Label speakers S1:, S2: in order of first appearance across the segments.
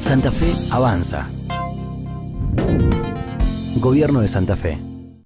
S1: Santa Fe avanza. Gobierno de Santa Fe.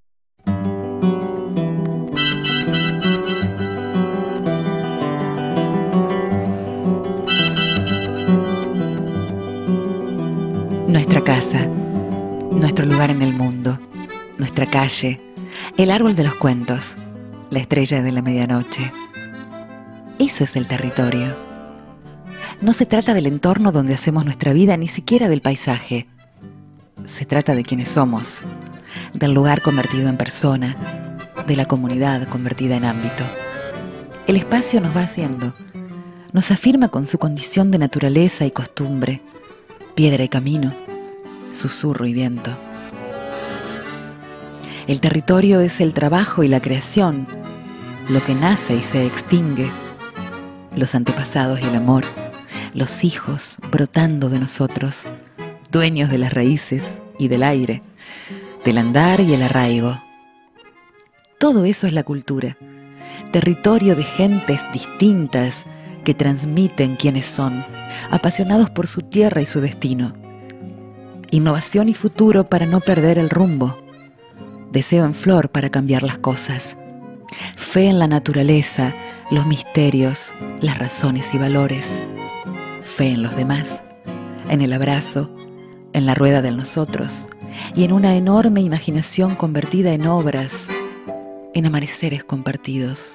S2: Nuestra casa, nuestro lugar en el mundo, nuestra calle, el árbol de los cuentos, la estrella de la medianoche. Eso es el territorio. No se trata del entorno donde hacemos nuestra vida, ni siquiera del paisaje. Se trata de quienes somos, del lugar convertido en persona, de la comunidad convertida en ámbito. El espacio nos va haciendo, nos afirma con su condición de naturaleza y costumbre, piedra y camino, susurro y viento. El territorio es el trabajo y la creación, lo que nace y se extingue, los antepasados y el amor, los hijos brotando de nosotros, dueños de las raíces y del aire, del andar y el arraigo. Todo eso es la cultura, territorio de gentes distintas que transmiten quiénes son, apasionados por su tierra y su destino. Innovación y futuro para no perder el rumbo. Deseo en flor para cambiar las cosas. Fe en la naturaleza, los misterios, las razones y valores. Fe en los demás, en el abrazo, en la rueda del nosotros y en una enorme imaginación convertida en obras, en amaneceres compartidos.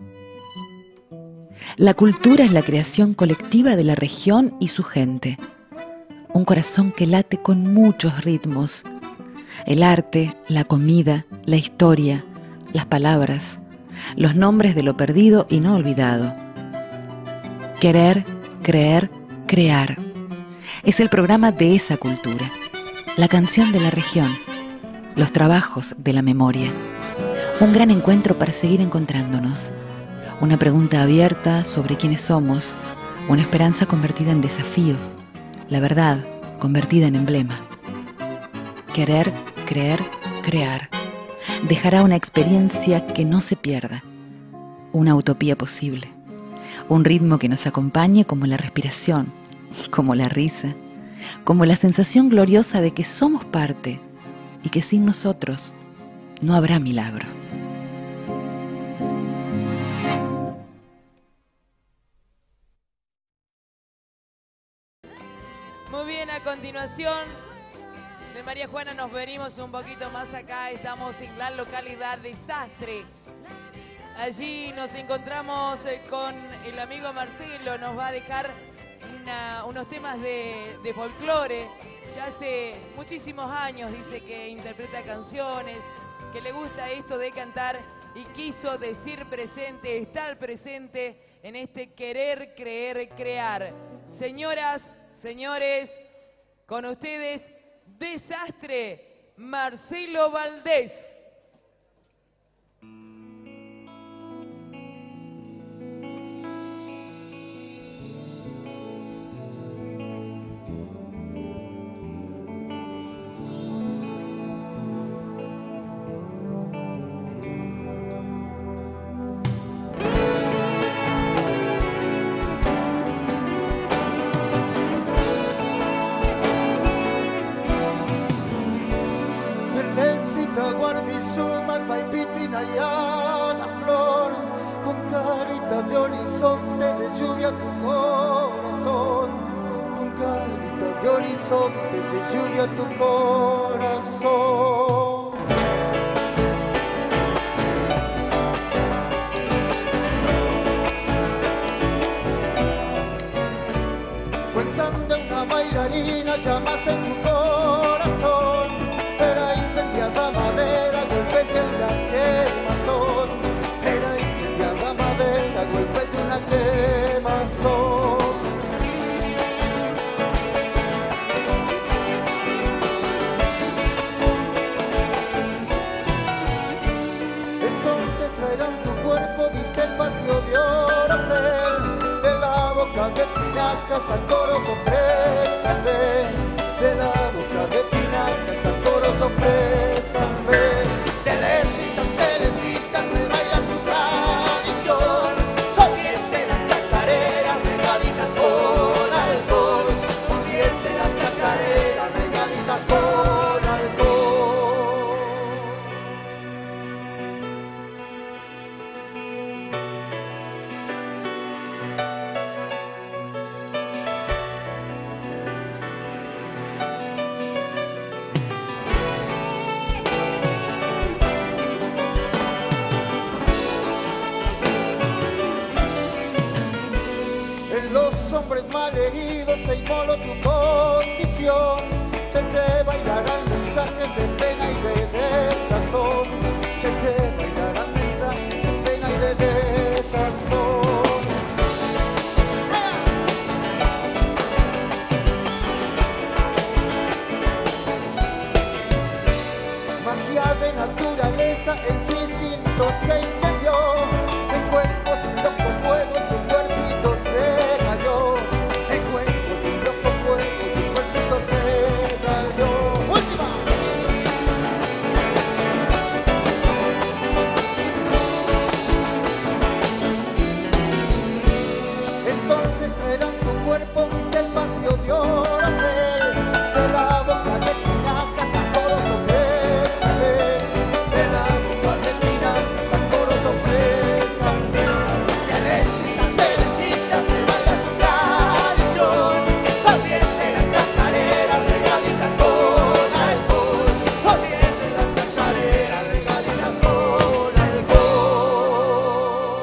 S2: La cultura es la creación colectiva de la región y su gente. Un corazón que late con muchos ritmos. El arte, la comida, la historia, las palabras, los nombres de lo perdido y no olvidado. Querer, creer, crear. Es el programa de esa cultura. La canción de la región. Los trabajos de la memoria. Un gran encuentro para seguir encontrándonos. Una pregunta abierta sobre quiénes somos. Una esperanza convertida en desafío. La verdad convertida en emblema. Querer, creer, crear. Dejará una experiencia que no se pierda. Una utopía posible. Un ritmo que nos acompañe como la respiración, como la risa, como la sensación gloriosa de que somos parte y que sin nosotros no habrá milagro.
S3: Muy bien, a continuación de María Juana nos venimos un poquito más acá. Estamos en la localidad de Sastre. Allí nos encontramos con el amigo Marcelo. Nos va a dejar unos temas de folclore. Ya hace muchísimos años dice que interpreta canciones, que le gusta esto de cantar y quiso decir presente, estar presente en este querer, creer, crear. Señoras, señores, con ustedes, de Sastre, Marcelo Valdés.
S4: La flor con carita de horizonte de lluvia tu corazón, con carita de horizonte de lluvia tu corazón. Cuentan de una bailarina llamas en su corazón, era incendiada madera, golpes de una quemazón. Era incendiada madera, golpes de una quemazón. Entonces traerán tu cuerpo, viste el patio de Orapel, de la boca de tinajas al coro ofrezca el ve, de la boca de tinajas al coro ofrezca el ve. Telecita, telecita, se baila tu tradición, son siete las chacareras regaditas con alcohol, son siete las los hombres malheridos se inmoló tu condición. Se te bailarán mensajes de pena y de desazón. Se te bailarán mensajes de pena y de desazón. Magia de naturaleza en su instinto se incendió. El cuerpo de un loco fuego en su cuerpito se cayó. El cuerpo de un loco fuego en su cuerpito se cayó. ¡Última! Entonces traerán tu cuerpo, viste el patio de Orapel, de la boca de tinacas a coros ofrézcale, de la boca de tinacas a coros ofrézcale. Teresita, se baila tu tradición, saciente las chacareras regaditas con alcohol, saciente las chacareras regaditas con alcohol.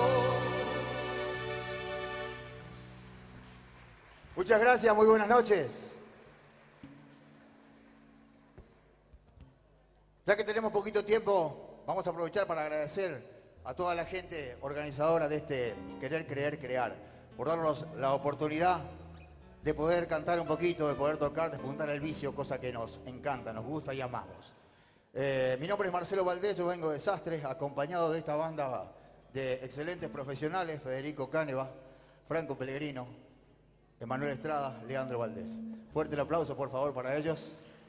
S4: Muchas gracias, muy buenas noches. Ya que tenemos poquito tiempo, vamos a aprovechar para agradecer a toda la gente organizadora de este Querer, Creer, Crear, por darnos la oportunidad de poder cantar un poquito, de poder tocar, despuntar el vicio, cosa que nos encanta, nos gusta y amamos. Mi nombre es Marcelo Valdés, yo vengo de Sastres, acompañado de esta banda de excelentes profesionales, Federico Cáneva, Franco Pellegrino, Emanuel Estrada, Leandro Valdés. Fuerte el aplauso, por favor, para ellos.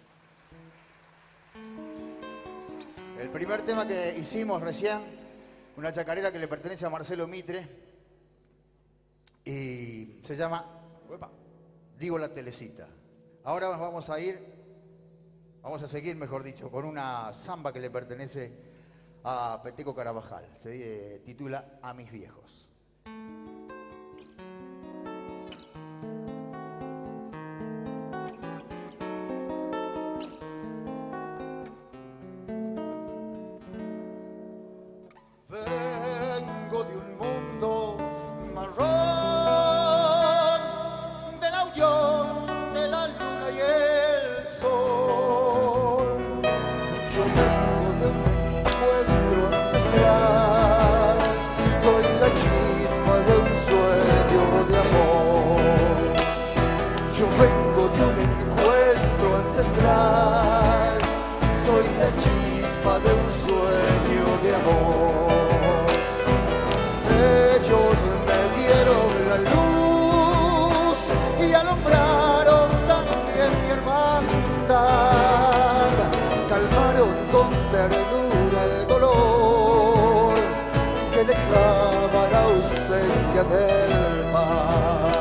S4: El primer tema que hicimos recién, una chacarera que le pertenece a Marcelo Mitre y se llama, Digo la Telecita. Ahora vamos a seguir, mejor dicho, con una samba que le pertenece a Peteco Carabajal. Se titula A mis viejos. Vengo de un mundo marrón, de la unión de la luna y el sol. Yo vengo de un encuentro ancestral, soy la chispa de un sueño de amor. Yo vengo de un encuentro ancestral, soy la chispa de un sueño de amor. Ellos me dieron la luz y alumbraron también mi hermandad. Calmaron con ternura el dolor que dejaba la ausencia del mar.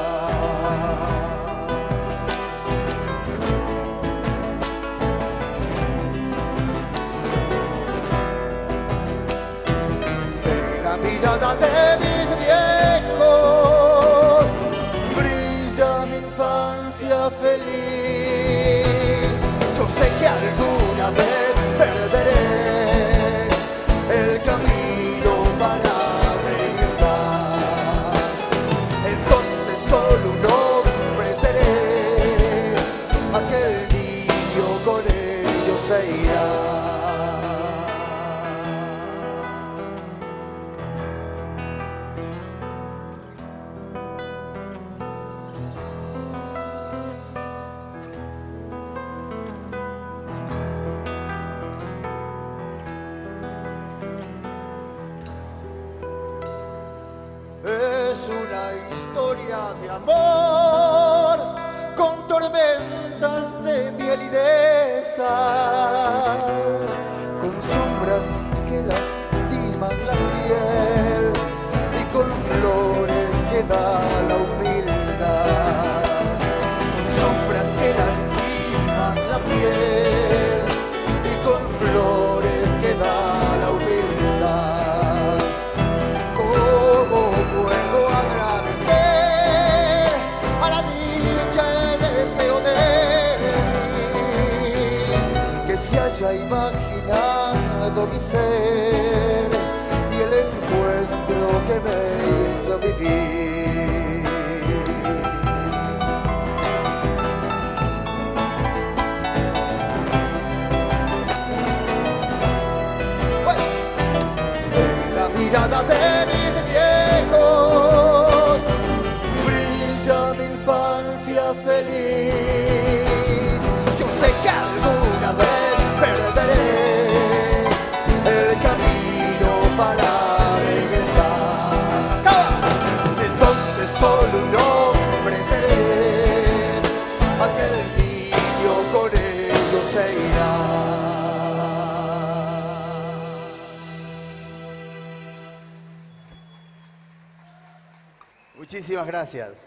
S4: La mirada de mis viejos brilla mi infancia feliz. Yo sé que alguna vez perderé el camino para regresar. Entonces solo un hombre seré, aquel niño con ellos se irá. Es una historia de amor con tormentas de miel y de sal, con sombras que lastiman la piel y con flores que da la humildad, con sombras que lastiman la piel y con flores que da la humildad. Puedo agradecer a la dicha el deseo de mí, que se haya imaginado mi ser y el encuentro que me hizo vivir. sea feliz. Yo sé que alguna vez perderé el camino para regresar. Entonces solo un hombre seré, aquel niño con ellos se irá. Muchísimas gracias.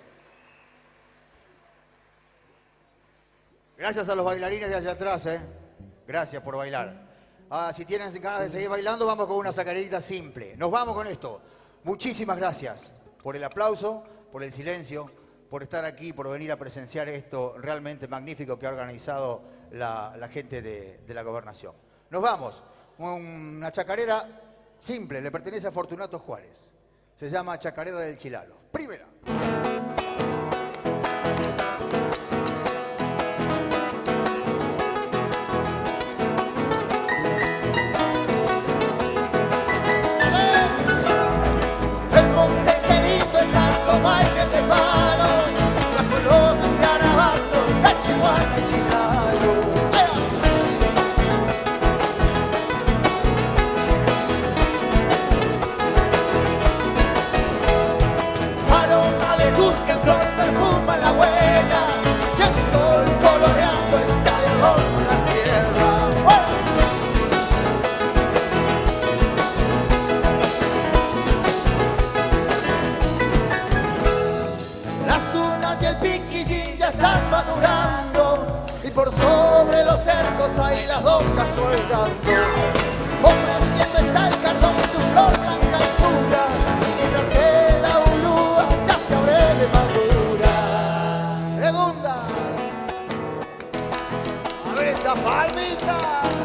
S4: Gracias a los bailarines de allá atrás, Gracias por bailar. Si tienen ganas de seguir bailando, vamos con una sacarerita simple. Nos vamos con esto. Muchísimas gracias por el aplauso, por el silencio, por estar aquí, por venir a presenciar esto realmente magnífico que ha organizado la gente de la Gobernación. Nos vamos. Una chacarera simple, le pertenece a Fortunato Juárez. Se llama Chacarera del Chilalo. Primera. El monte querido está como alguien de palo, la colosa, el garabato, la chihuahua, el chilalo. Aroma de luz que en flor perfuma la huella, y el sol coloreando está de adorno la tierra. Las tunas y el piquillín ya están madurando, y por sobre los cercos hay las docas colgando. Ofreciendo está el cardón y su flor blanca y pura, mientras que la ulúa ya se abre de madura. Segunda. A ver esa palmita.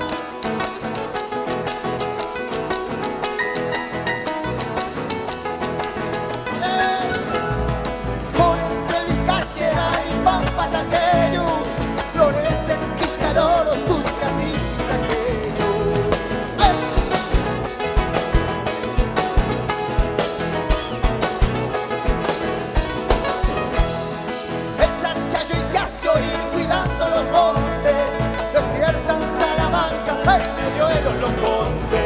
S4: Por entre el Vizcacheral y Pampa taqueños florecen quiscaroros, tuscas y cizaqueños. El Sanchayo y se hace oír cuidando los montes, despiertan Salamanca en medio de los locontes.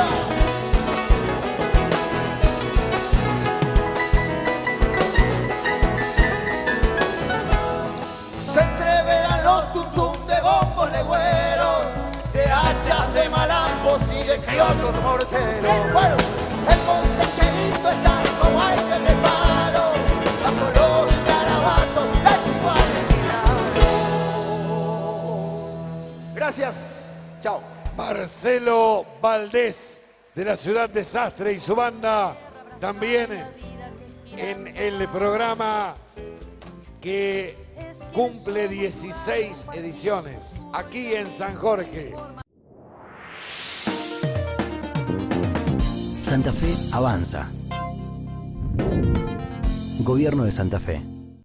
S4: Se entreverán los tuntum de bombos legüeros, de hachas, de malambos y de criollos morteros. Bueno, el monte querido está como aire de palo, la color, el garabato, la chihuahua, el chilano. Gracias. Chao.
S5: Marcelo Valdés, de la ciudad de Sastre, y su banda también en el programa que cumple 16 ediciones aquí en San Jorge.
S1: Santa Fe avanza. Gobierno de Santa Fe.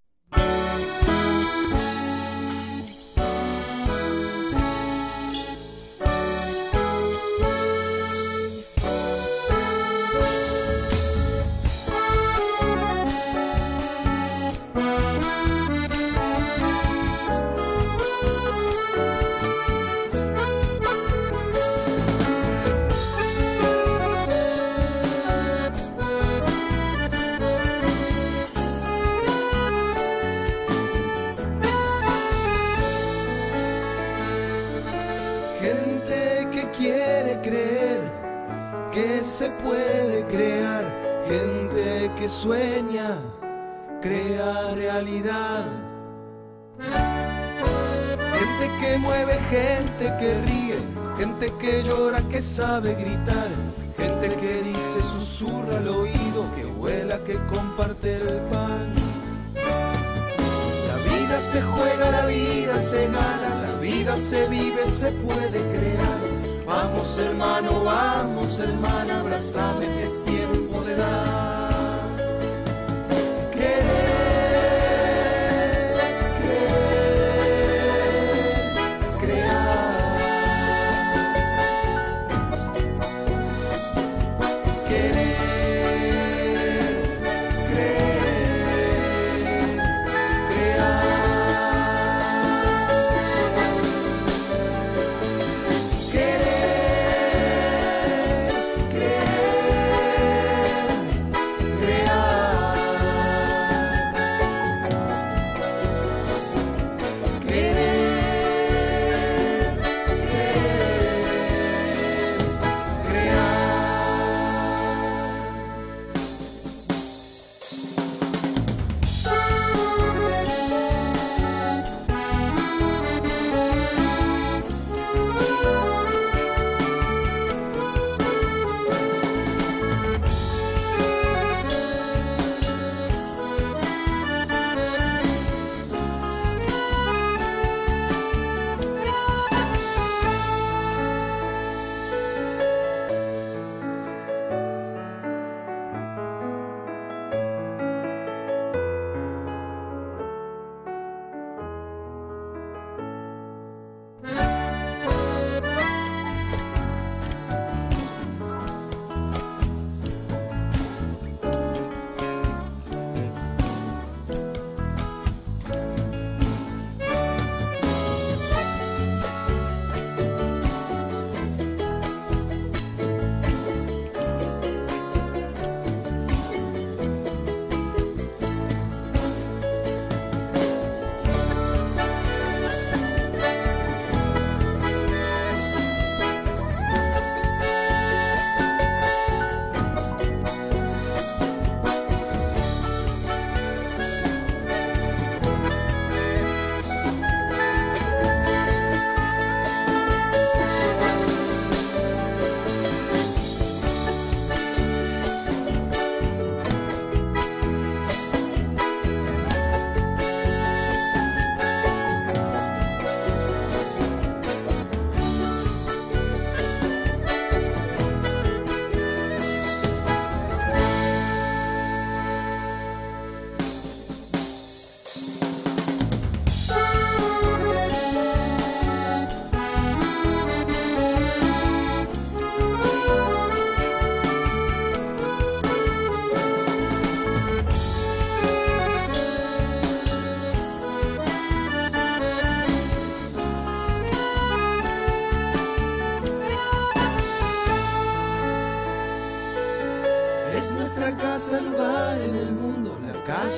S6: Gente que quiere creer que se puede crear, gente que sueña, crea realidad. Gente que mueve, gente que ríe, gente que llora, que sabe gritar, gente que dice, susurra al oído, que vuela, que comparte el pan. La vida se juega, la vida se gana, la vida se vive, se puede crear. Vamos hermano, vamos hermana, abrázame que es tiempo de dar. Crear.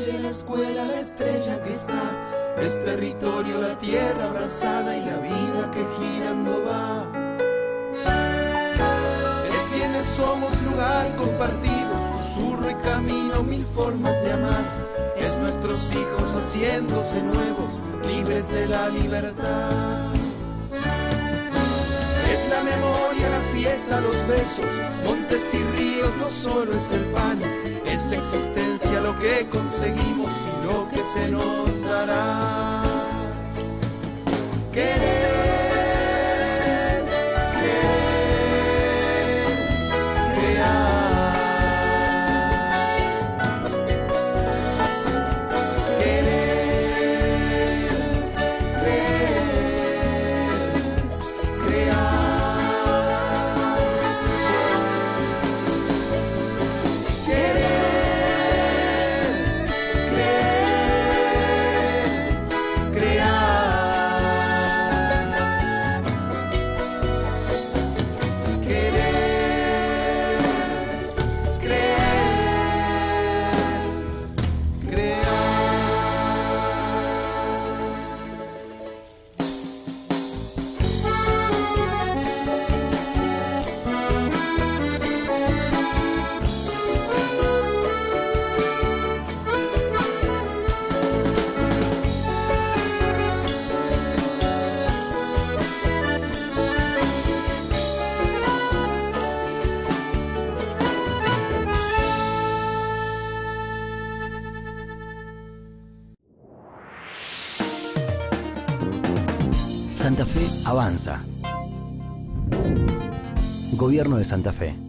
S6: calle, la escuela, la estrella que está. Es territorio, la tierra abrazada y la vida que girando va. Es quienes somos, lugar compartido, susurro y camino, mil formas de amar. Es nuestros hijos haciéndose nuevos, libres de la libertad. Es la memoria, la fiesta, los besos, montes y ríos, no solo es el pan. Es existencia lo que conseguimos y lo que se nos dará. Querer, creer, crear. Querer, creer, crear. Querer, creer, crear. Querer, creer, crear.
S1: Santa Fe avanza. Gobierno de Santa Fe.